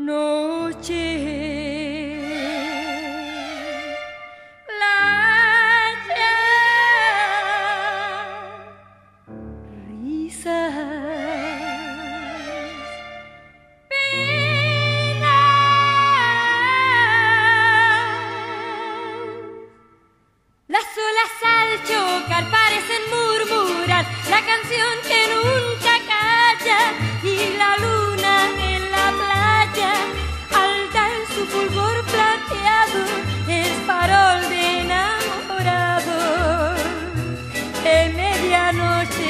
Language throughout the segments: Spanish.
Noche, playa, risas, penas, las olas al chocar parecen murmurar la canción que nunca calla, y la luna en la playa al dar su fulgor plateado es farol de enamorado de medianoche.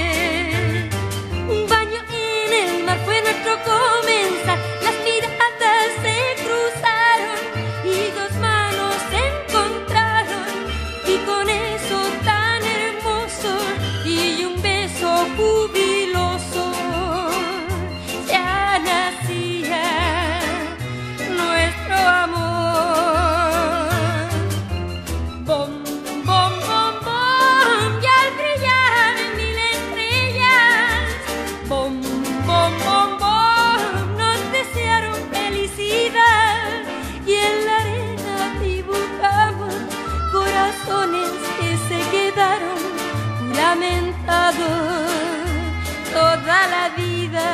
Un baño en el mar fue nuestro comenzar, las miradas se cruzaron y dos manos se encontraron, y con eso tan hermoso y un beso jubiloso ya nacía nuestro amor. Bom, bom, bom, bom, y al brillar mil estrellas, bom, bom, bom, bom, nos desearon felicidad, y en la arena dibujamos corazones que se quedaron juramentados toda la vida.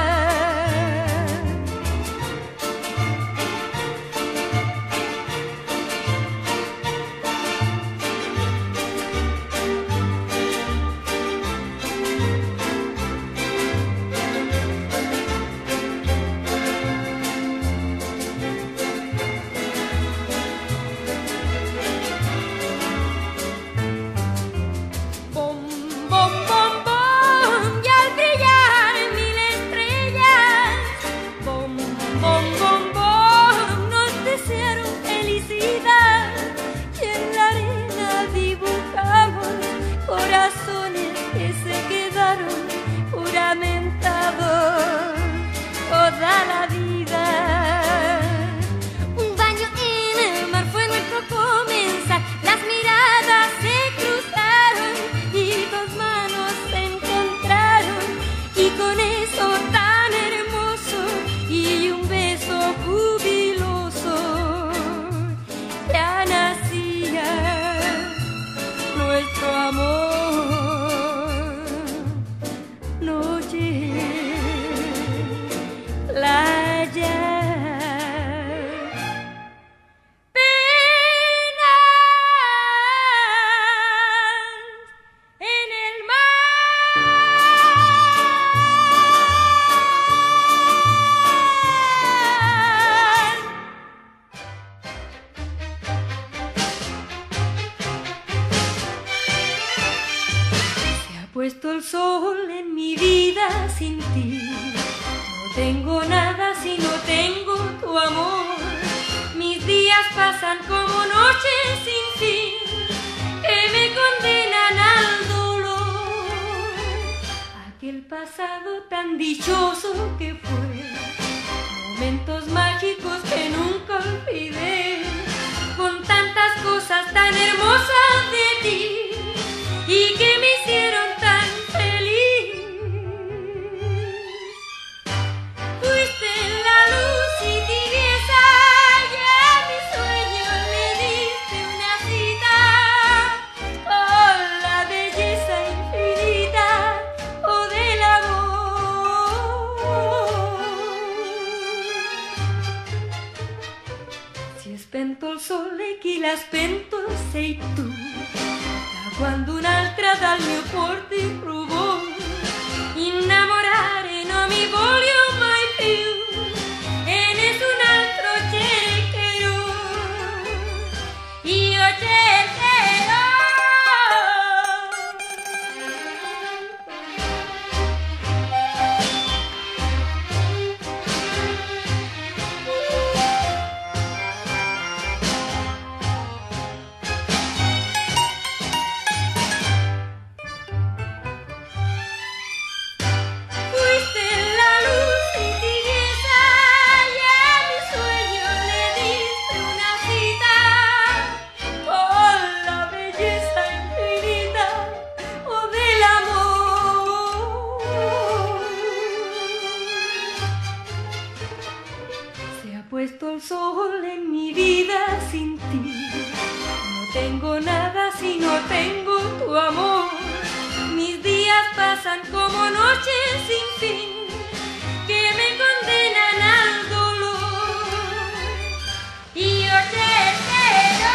Bom, bom, bom, bom, y al brillar mil estrellas, bom, bom, bom, bom, nos desearon felicidad, y en la arena dibujamos corazones que se quedaron juramentados toda la vida. Un baño en el mar fue nuestro comenzar, las miradas se cruzaron y dos manos se encontraron, y con eso tan hermoso y un beso jubiloso ya nacía nuestro amor. Noche, playa, penas en el mar. Se ha puesto el sol en mi vida sin ti, no tengo nada si no tengo tu amor. Mis días pasan como noches sin fin que me condenan al dolor. Aquel pasado tan dichoso que fue, momentos mágicos que nunca olvidé, con tantas cosas tan hermosas de ti y que me hicieron tan feliz. Fuiste la luz y tibieza, y a mi sueño le diste una cita, oh la belleza infinita, oh del amor. Si è spento il sole, chi l'ha spento sei tu, da quando un'altra dal mio cuore ti rubò. Innamorare non mi voglio mai più, e nessun altro cercherò, io cercherò. pasan como noches sin fin que me condenan al dolor. Y yo te espero,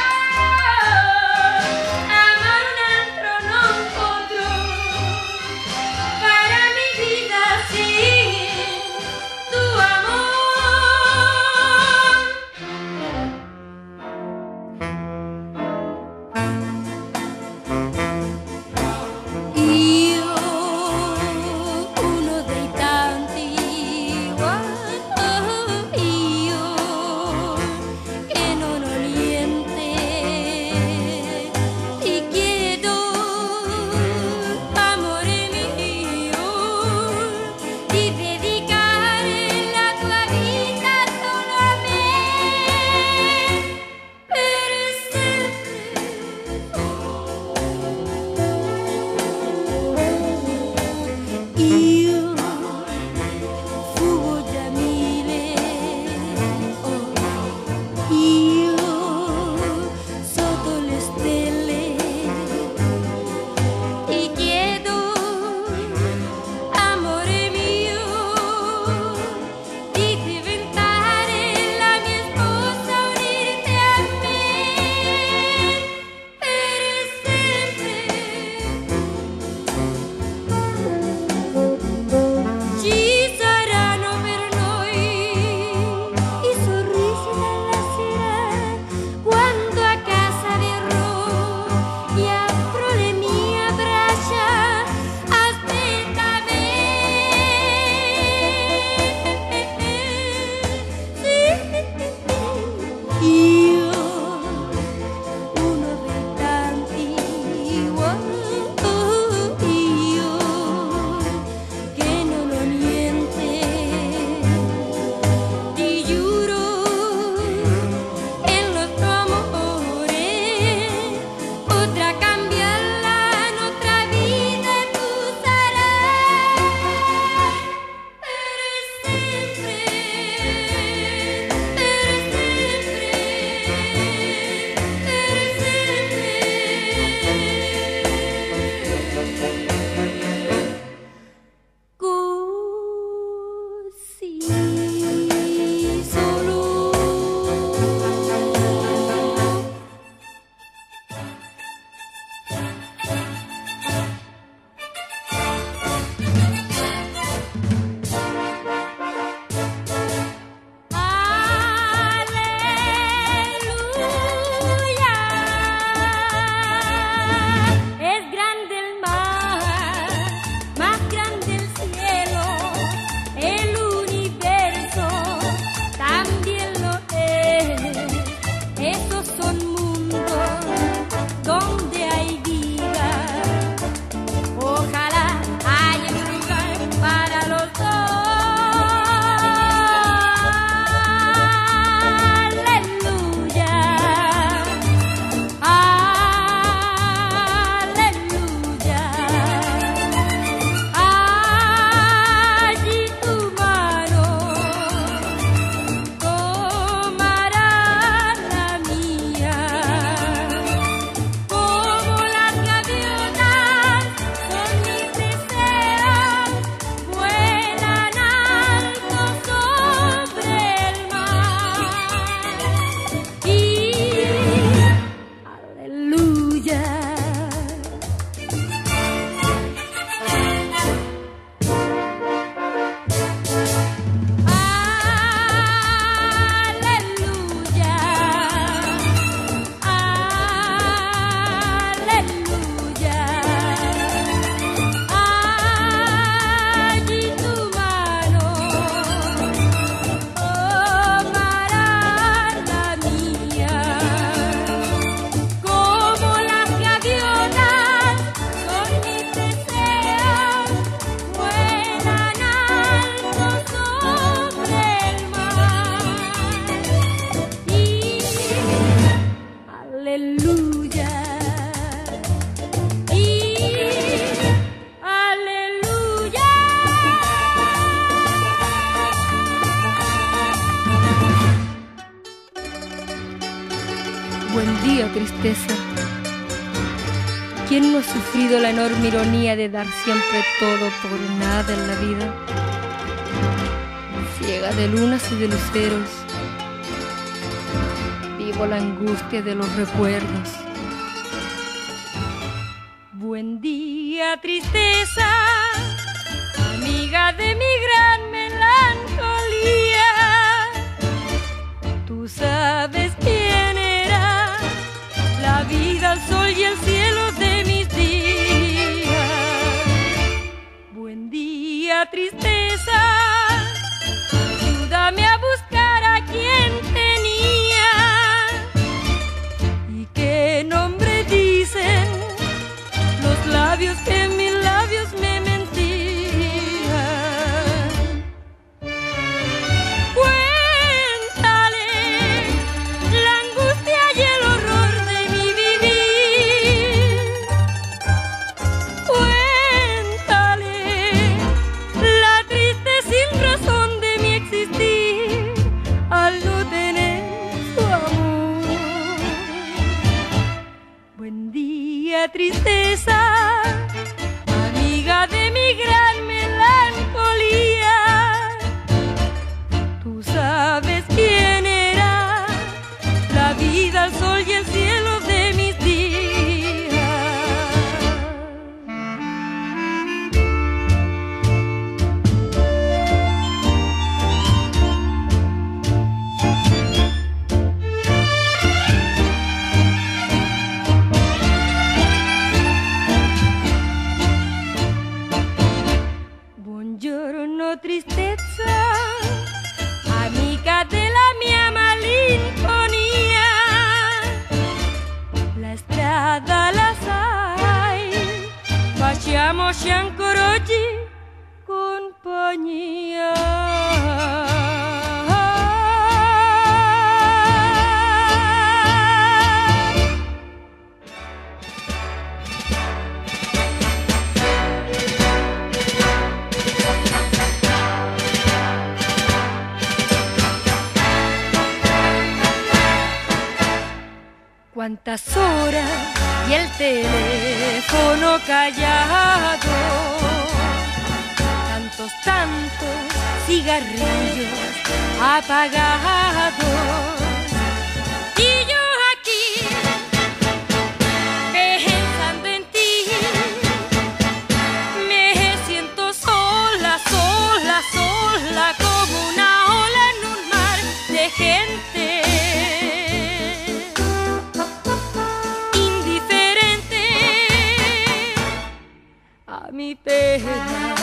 amar un altro non potrò, para mi vida sin tu amor. ¿Quién no ha sufrido la enorme ironía de dar siempre todo por nada en la vida? Ciega de lunas y de luceros, vivo la angustia de los recuerdos. Buen día, tristeza, amiga de mi gran melancolía. Tú sabes quién era la vida, el sol y el cielo de mis días. Buen día, tristeza, ayúdame a buscar a quien tenía. ¿Y qué nombre dicen los labios que en mis labios me mentían? Cuéntale la angustia y el horror de mi vivir. Cuéntale la triste sin razón de mi existir al no tener su amor. Buen día, tristeza, amiga de mi gran melancolía. Tú sabes quién era la vida, el sol y el cielo de mis días. Buongiorno, tristezza, amica della mia malinconia. La strada la sai, facciamoci ancora oggi compagnia. Cuántas horas y el teléfono callado, tantos cigarrillos apagados, y yo aquí pensando en ti. Me siento sola, sola, sola, como una ola en un mar de gente. Mi pena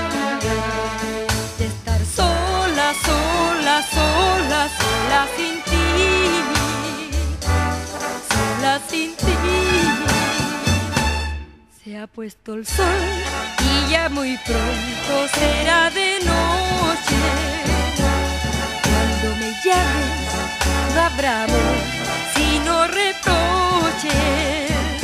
de estar sola, sola, sola, sola sin ti, sola sin ti. Se ha puesto el sol y ya muy pronto será de noche. Cuando me llames no habrá amor, sino reproches.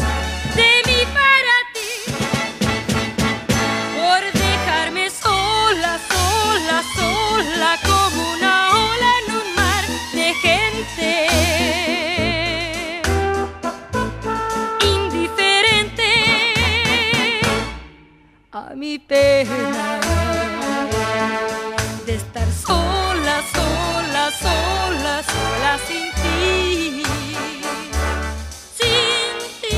Sola como una ola en un mar de gente, indiferente a mi pena de estar sola, sola, sola, sola sin ti, sin ti.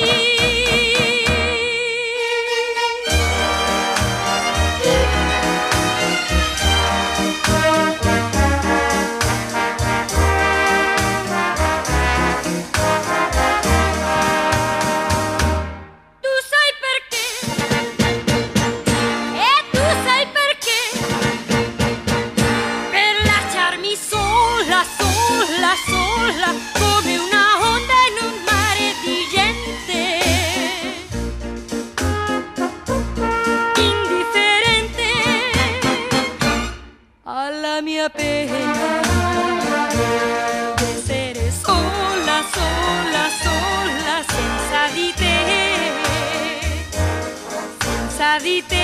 Sola come una onda in un mare di gente, indifferente alla mia pena di essere sola, sola, sola senza di te, senza di te.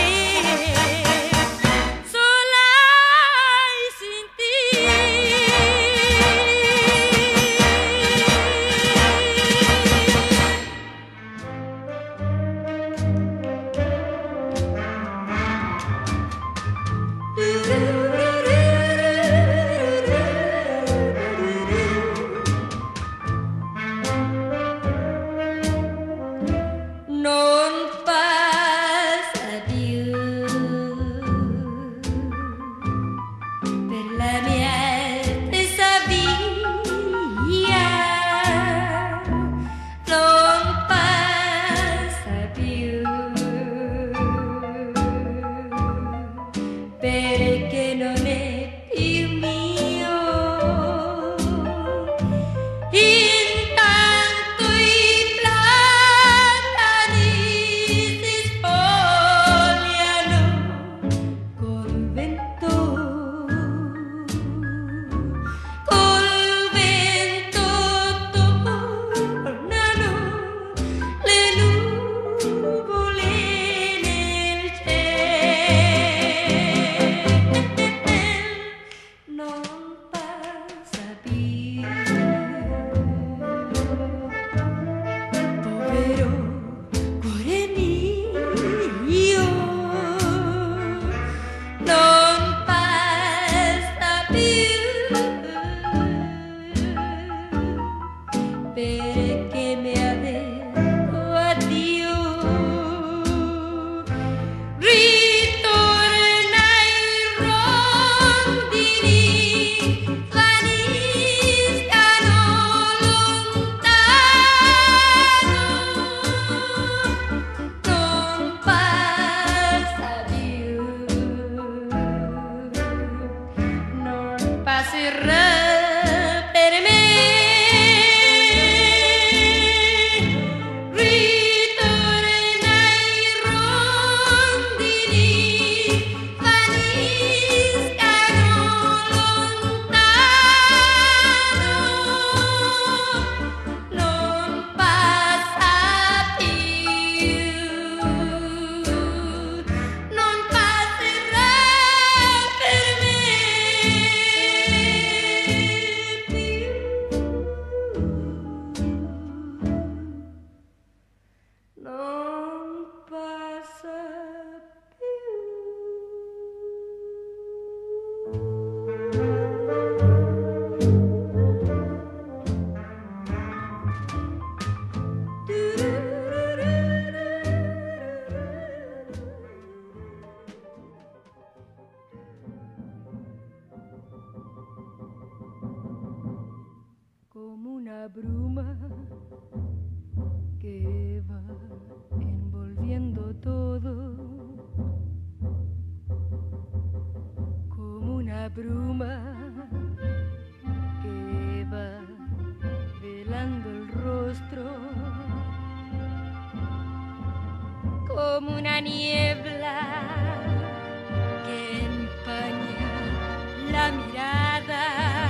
como una niebla que empaña la mirada,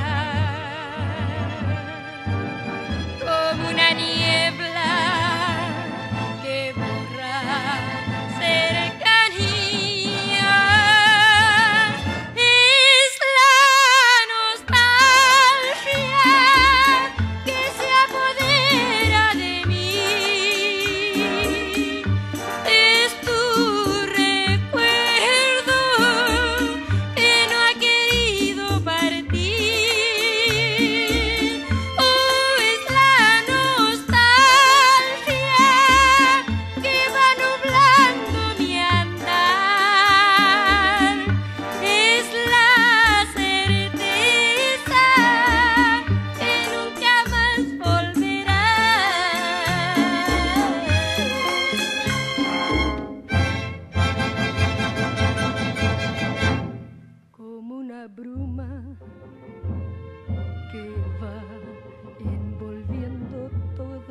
como una niebla que borra cercanía. Es la nostalgia que se apodera de mí. Es tu recuerdo que no ha querido partir. Oh, es la nostalgia que va nublando mi andar. Es la certeza que nunca más volverá. Como una bruma que va envolviendo todo,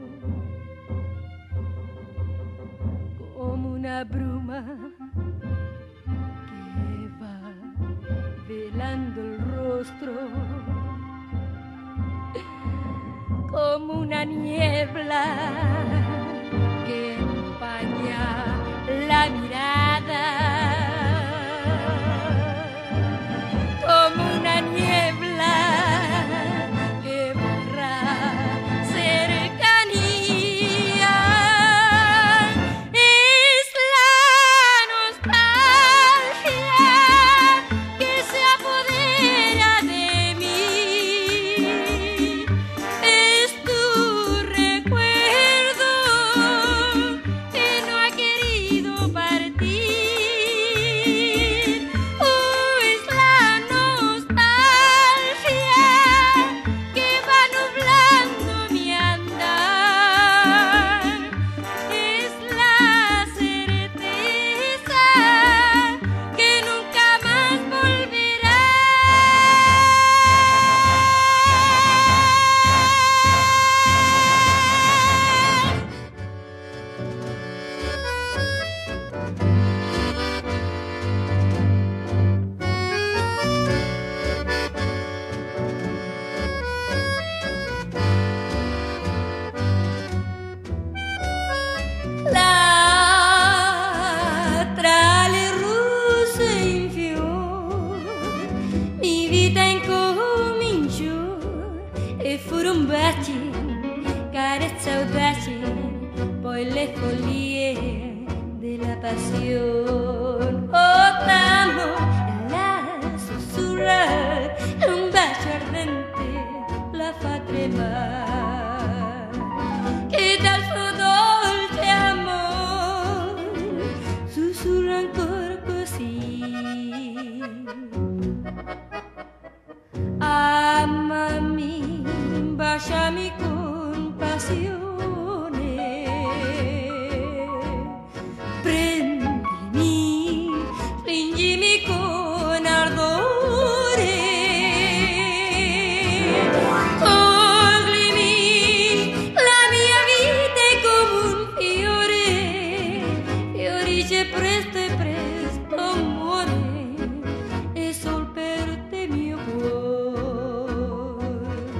como una bruma que va velando el rostro, como una niebla que empaña la mirada, como una niebla que borra cercanía. Es la nostalgia que se apodera de mí. Es tu recuerdo que no ha querido partir. Oh, es la nostalgia que va nublando mi andar. Es la certeza que nunca más volverá. Tra le rose in fior mi vita incominciò e furono baci, carezze audaci, poi le follie della passione. Oh, t'amo e la sussurra, un bacio ardente la fa tremare, che dal suo dolce amore sussurra ancora così. Amami, baciami con passione, prendimi, stringimi con ardore, toglimi la mia vita è come un fiore, fiorisce presto e presto muore, e sol per te mio cuore.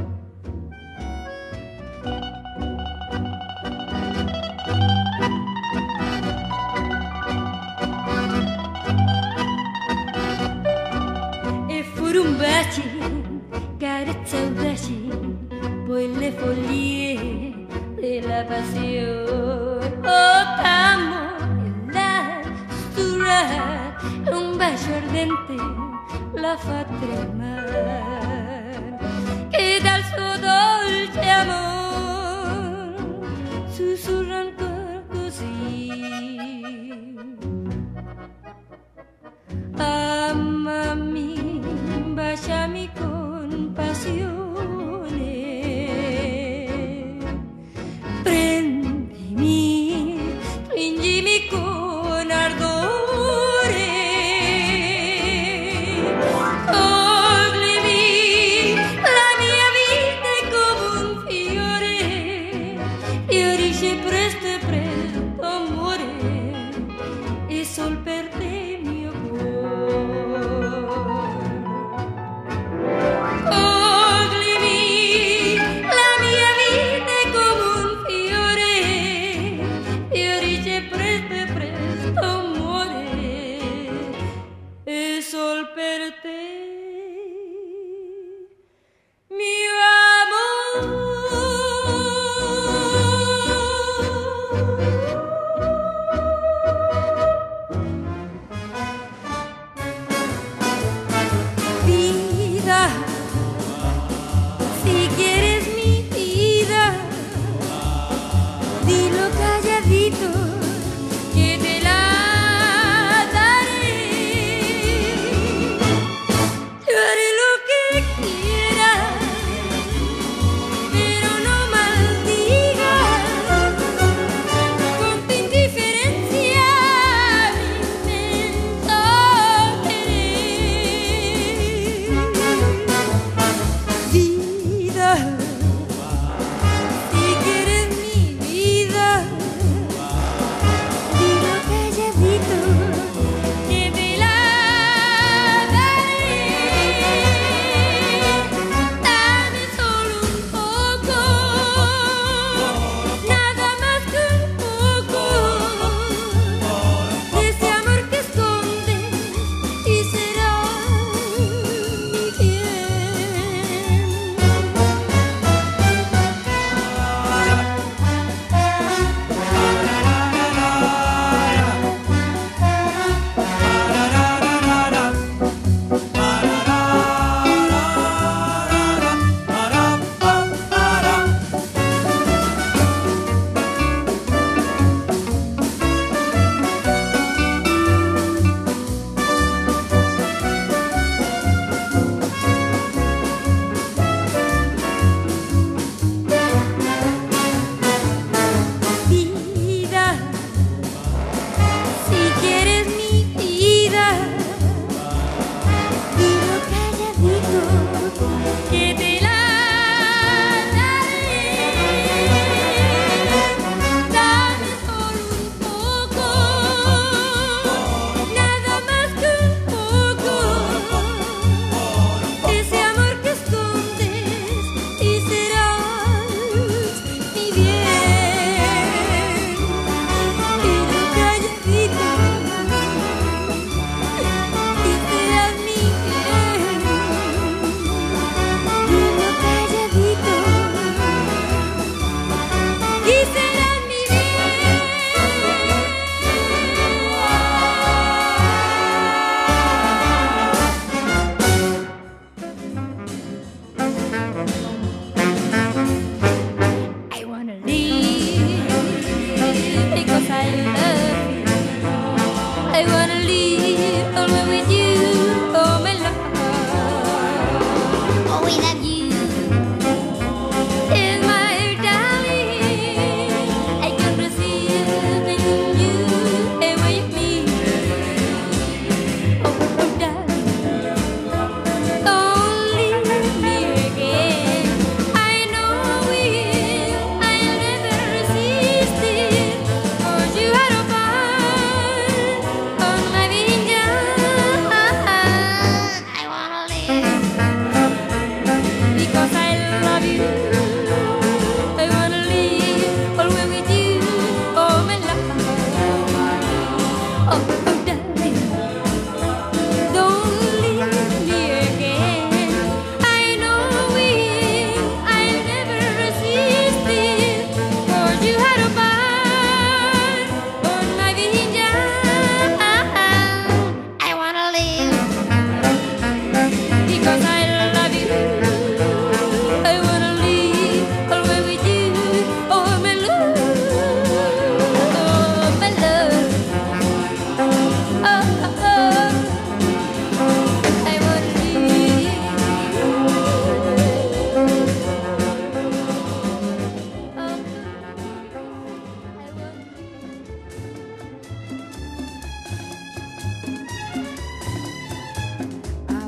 E furono baci, carezze audaci, poi le follie della passione. Oh, t'amo e la sussurra, un bacio ardente la fa tremare, che dal suo dolce amore sussurra ancora così. Amami, baciami con passione, prendimi, stringimi con ardore, toglimi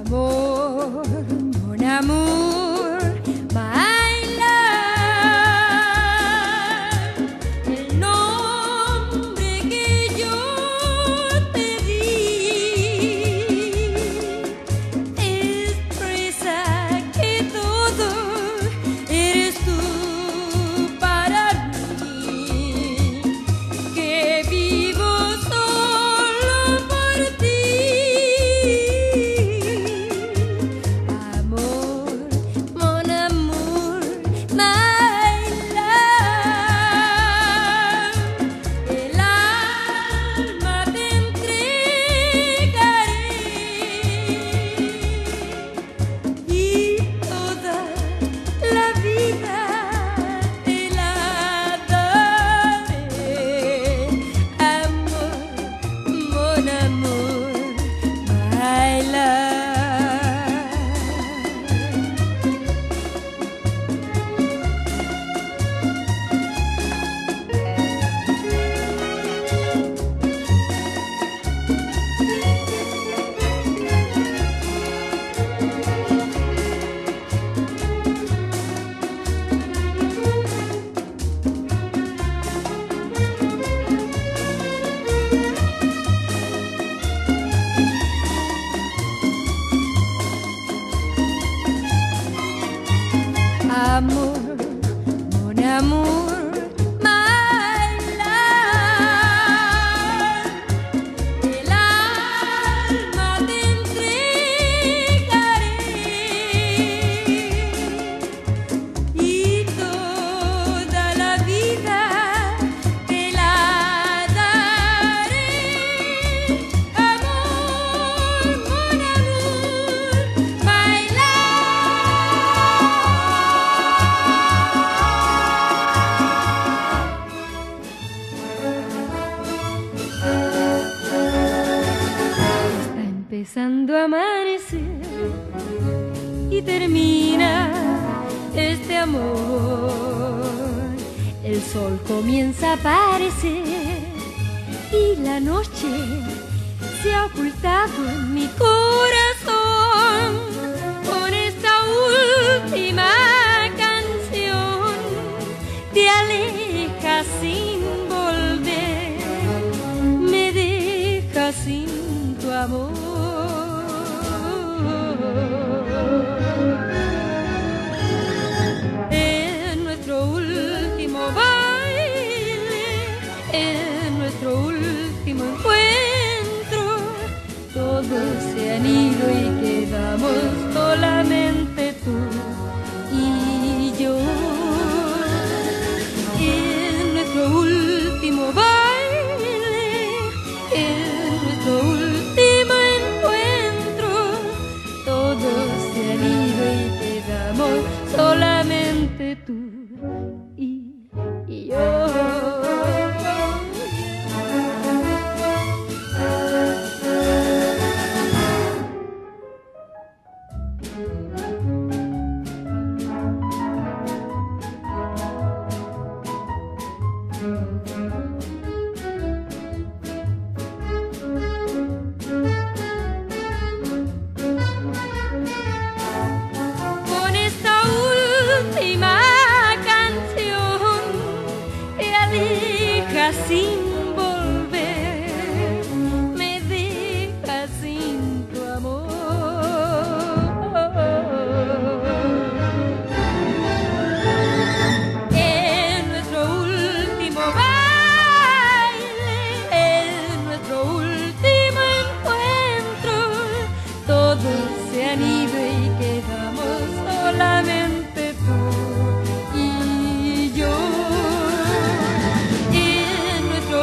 Amor, mon amour, my love, el nombre que yo te di expresa que todo eres tú para mí, que vivo solo por ti. Amor, mon amour, my love, el alma te entregaré y toda la vida te la daré. Amor, mon amour, my love. Amor, mon amour, my love, el alma te entregaré y toda la vida te la daré. Amor, mon amour, my Está empezando a amanecer y termina este amor. El sol comienza a aparecer y la noche se ha ocultado en mi corazón. Con esta última canción te alejas sin volver, me dejas sin tu amor. En nuestro último baile, en nuestro último encuentro, todos se han ido y quedamos solamente tú y yo. En nuestro último baile, en nuestro último encuentro, todos se han ido y quedamos solamente tú y yo. Con esta última canción te alejas sin volver, me dejas sin tu amor. En nuestro último baile, en nuestro último encuentro, todos se han ido y quedamos solamente tú y yo. En nuestro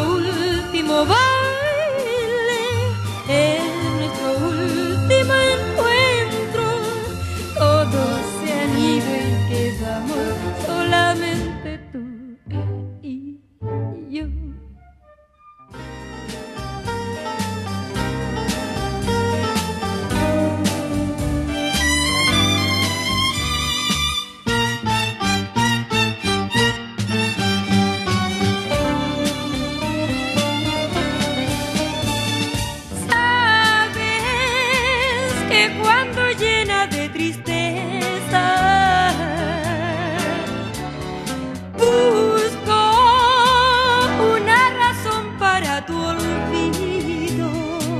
olvido.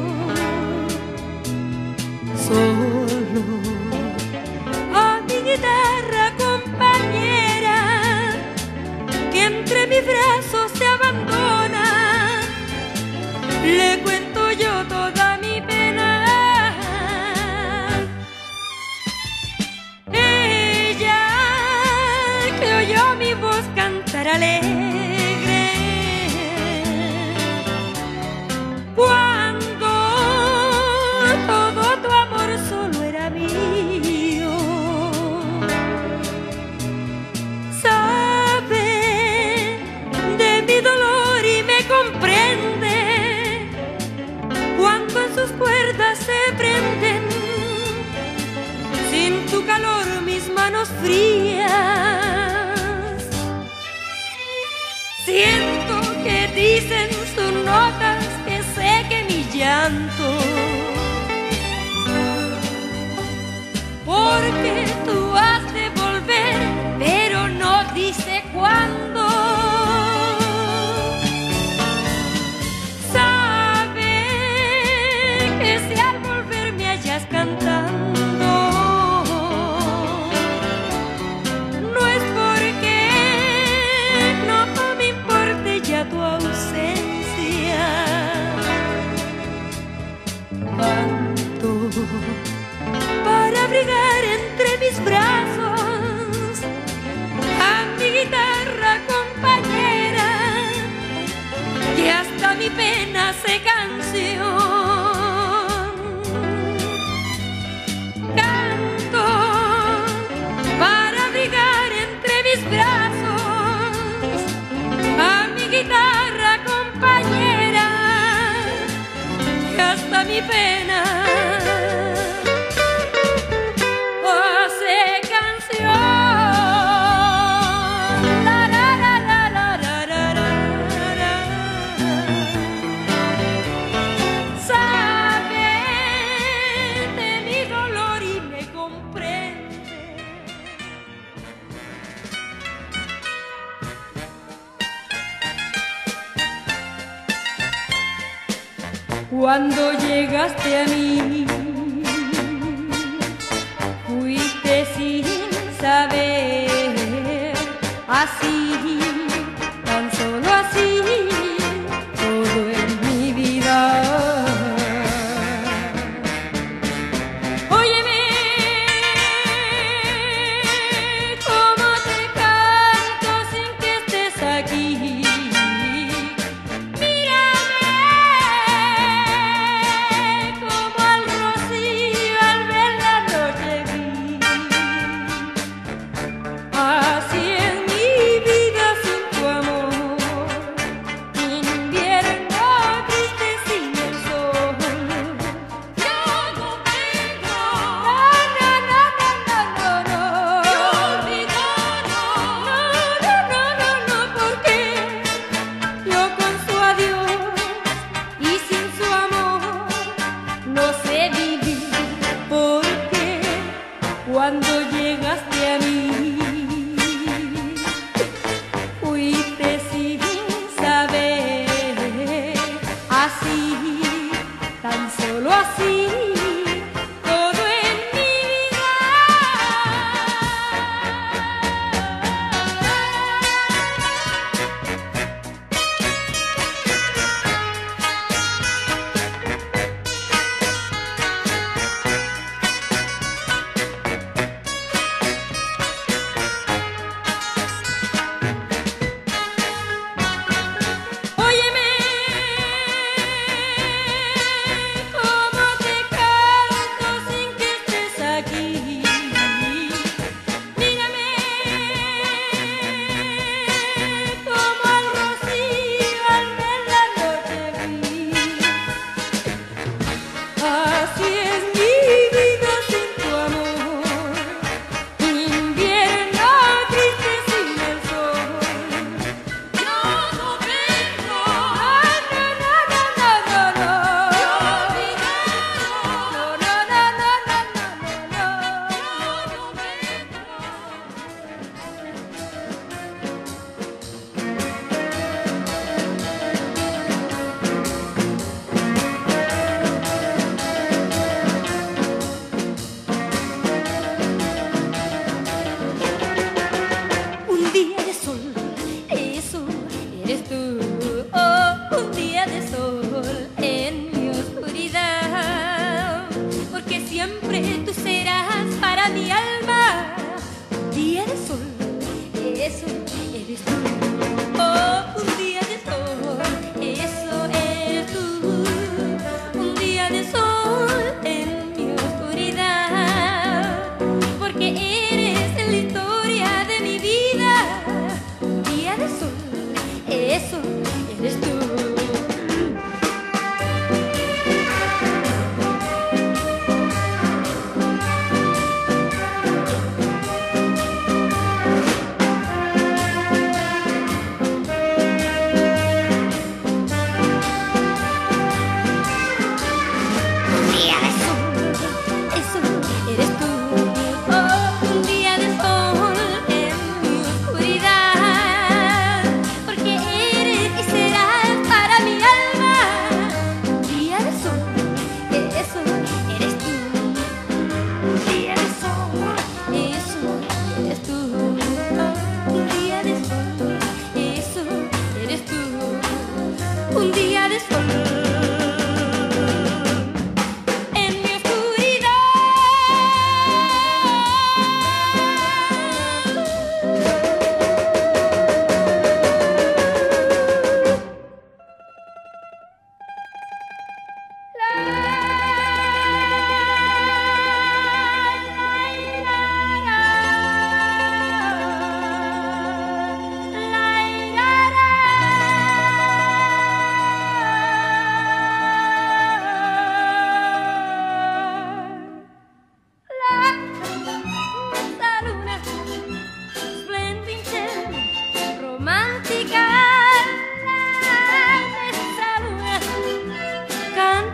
Solo a mi guitarra compañera, que entre mis brazos se abandona, le cuento yo toda mi pena. Ella que oyó mi voz cantar alegre cuando todo tu amor solo era mío, sabe de mi dolor y me comprende cuando en sus cuerdas se prenden sin tu calor mis manos frías. Siento que dicen sus notas que seque mi llanto, porque tú has de volver, pero no dice cuándo. Sabe que si al volver me hallas cantando, no es porque no me importe ya tu ausencia. Canto para abrigar entre mis brazos a mi guitarra compañera, que hasta mi pena hace canción. Canto para abrigar entre mis brazos a mi guitarra compañera, que hasta mi pena hace canción. La, la, la, la, la, la, la, la, la. Sabe de mi dolor y me comprende. Cuando llegaste a mí, fuiste sin saber, así, tan solo así, todo en mi vida. Óyeme, cómo te canto sin que estés aquí. Así es mi vida sin tu amor, invierno triste sin el sol. Yo no tengo, no, no, no, no, no, no, yo olvido, no, porque yo con su adiós y sin su amor no sé vivir, porque cuando llegaste a mí fuiste sin saber, así, tan solo así, todo en mi vida. Óyeme, cómo te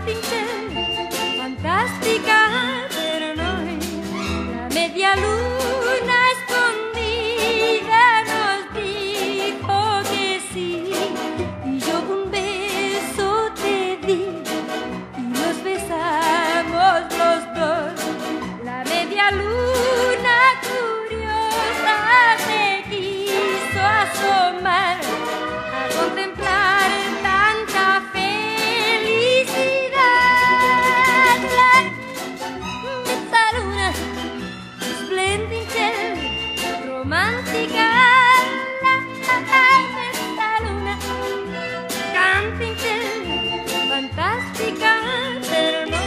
Cantinchel, fantástica, pero no es la media luna escondida nos dijo que sí, y yo un beso te di y nos besamos los dos. La media luna curiosa se quiso asomar a contemplar tanta felicidad. La luna esplendente, romántica, la luna cántica, fantástica, pero no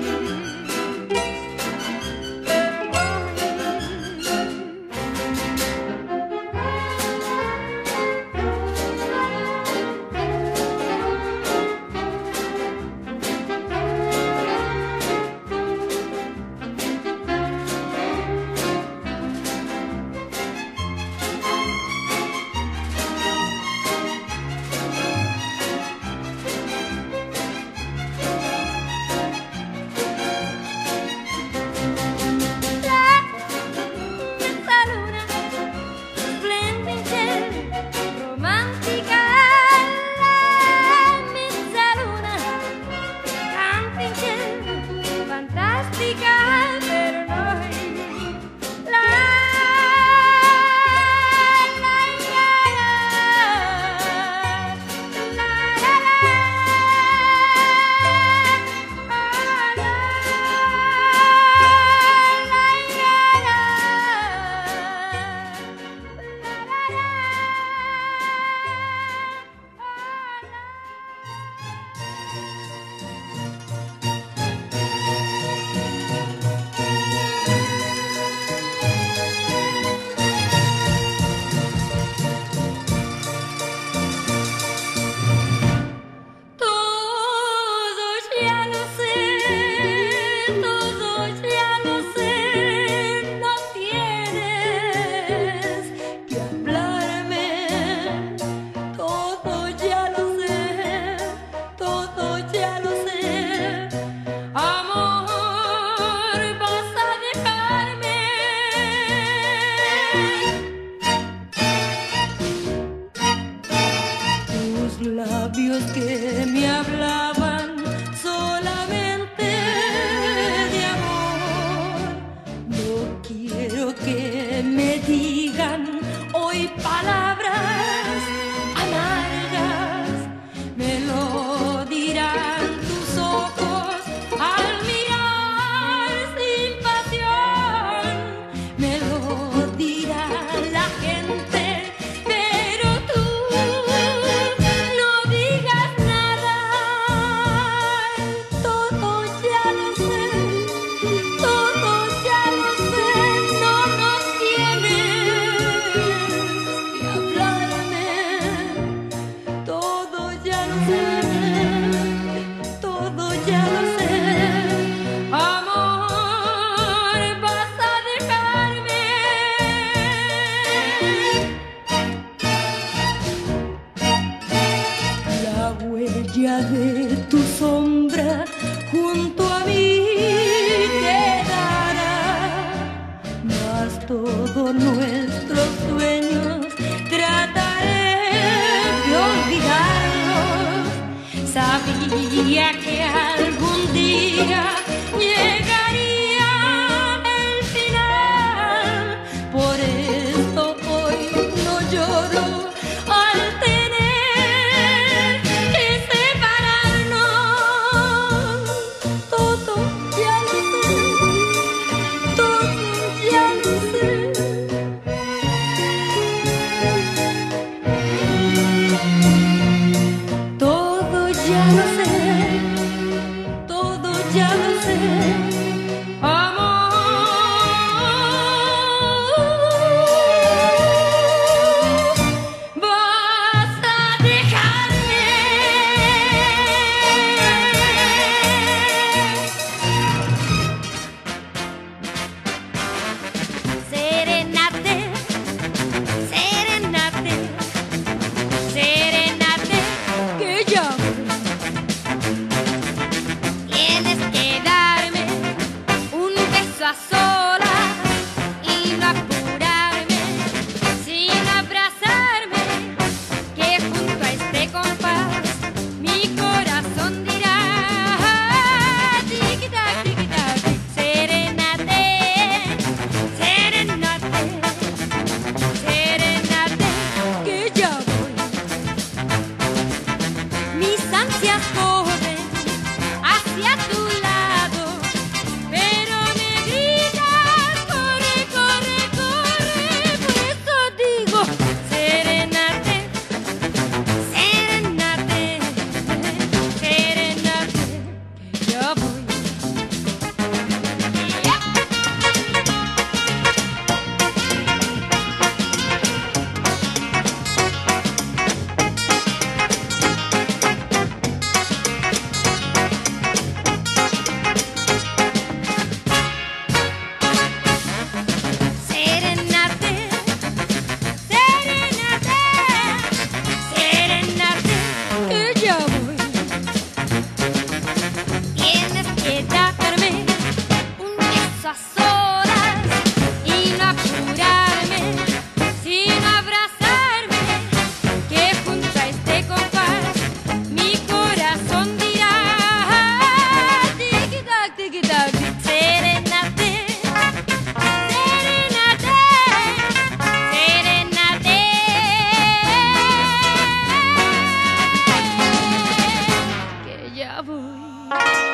labios que me hablaban solamente de amor. No quiero que me digan hoy palabras amargas, me lo dirán tus ojos al mirar sin pasión, me lo dirá la gente. De tu sombra junto a mí quedará, mas todos nuestros sueños trataré de olvidarlos. Sabía que algún día llegaría el final, por esto hoy no lloro al tener ya voy.